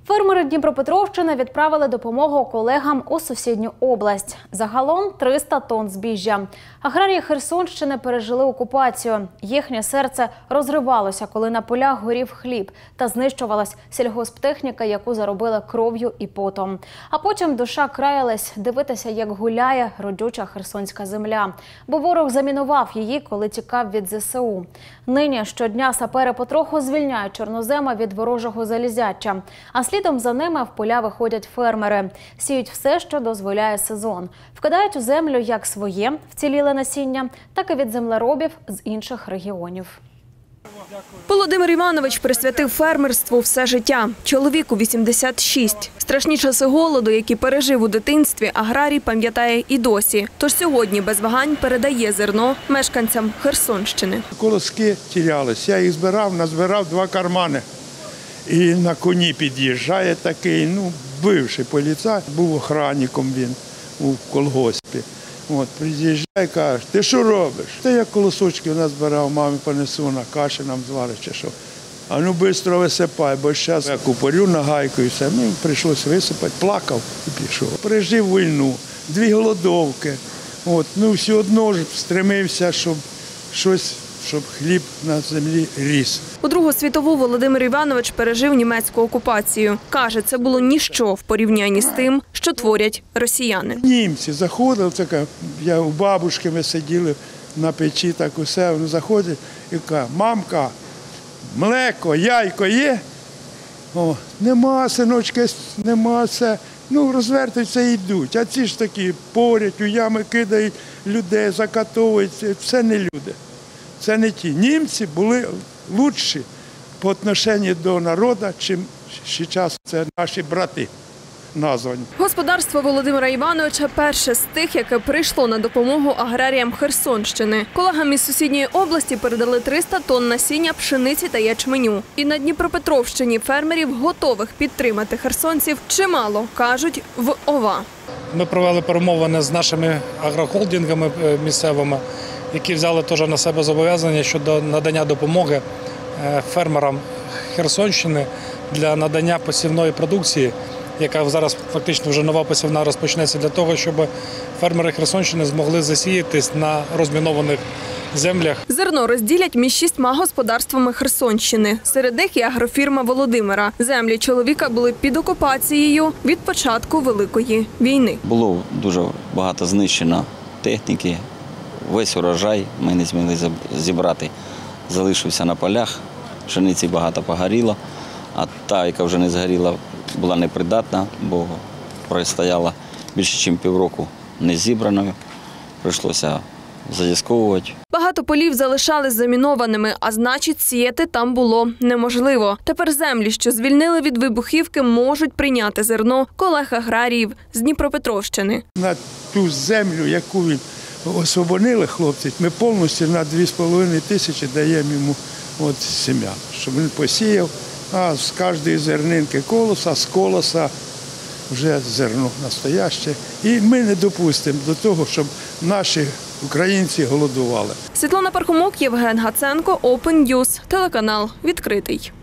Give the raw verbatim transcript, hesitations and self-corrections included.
Фермери Дніпропетровщини відправили допомогу колегам у сусідню область. Загалом триста тонн збіжжя. Аграрії Херсонщини пережили окупацію. Їхнє серце розривалося, коли на полях горів хліб та знищувалась сільгосптехніка, яку заробили кров'ю і потом. А потім душа краялась дивитися, як гуляє родюча херсонська земля. Бо ворог замінував її, коли тікав від зе се у. Нині щодня сапери потроху звільняють чорноземи від ворожого залізяча. А слідом за ними в поля виходять фермери. Сіють все, що дозволяє сезон. Вкидають у землю як своє вціліле насіння, так і від землеробів з інших регіонів. Володимир Іванович присвятив фермерству все життя. Чоловіку вісімдесят шість. Страшні часи голоду, які пережив у дитинстві, аграрій пам'ятає і досі. Тож сьогодні без вагань передає зерно мешканцям Херсонщини. Колоски тірялись, я їх збирав, назбирав два кармани. І на коні під'їжджає такий, ну, бивший поліцай, був охранником він у колгоспі. От, приїжджає, каже, ти що робиш? Та я колосочки назбирав, мамі понесу, на каші нам зварить чи що. А ну, швидко висипай, бо зараз я купорю на гайку і все. Ну, прийшлося висипати, плакав і пішов. Пережив війну, дві голодовки. От, ну, все одно ж стремився, щоб щось, щоб хліб на землі ріс. У Другу світову Володимир Іванович пережив німецьку окупацію. Каже, це було ніщо в порівнянні з тим, що творять росіяни. Німці заходили, така, я у бабушки ми сиділи на печі, так усе, вони заходять і кажуть, мамка, млеко, яйко є? О, нема, синочки, нема все. Ну, розвертаються і йдуть. А ці ж такі порять, у ями кидають людей, закатовують. Це не люди. Це не ті. Німці були кращі по відношенню до народу, чим зараз це наші брати названі. Господарство Володимира Івановича перше з тих, яке прийшло на допомогу аграріям Херсонщини. Колегам із сусідньої області передали триста тонн насіння пшениці та ячменю. І на Дніпропетровщині фермерів, готових підтримати херсонців, чимало, кажуть, в ОВА. Ми провели перемовини з нашими агрохолдингами місцевими, які взяли теж на себе зобов'язання щодо надання допомоги фермерам Херсонщини для надання посівної продукції, яка зараз фактично вже нова посівна розпочнеться, для того, щоб фермери Херсонщини змогли засіятись на розмінованих землях. Зерно розділять між шістьма господарствами Херсонщини. Серед них і агрофірма Володимира. Землі чоловіка були під окупацією від початку Великої війни. Було дуже багато знищено техніки. Весь урожай ми не змогли зібрати, залишився на полях, пшениці багато погоріло, а та, яка вже не згоріла, була непридатна, бо простояла більше, ніж півроку не зібраною, прийшлося задісковувати. Багато полів залишались замінованими, а значить сіяти там було неможливо. Тепер землі, що звільнили від вибухівки, можуть прийняти зерно колег аграріїв з Дніпропетровщини. На ту землю, яку він освободили хлопці, ми повністю на дві з половиною тисячі даємо йому от сім'я, щоб він посіяв, а з кожної зернинки колоса, з колоса вже зерно настояще. І ми не допустимо до того, щоб наші українці голодували. Світлана Пархомок, Євген Гаценко, Open News, телеканал «Відкритий».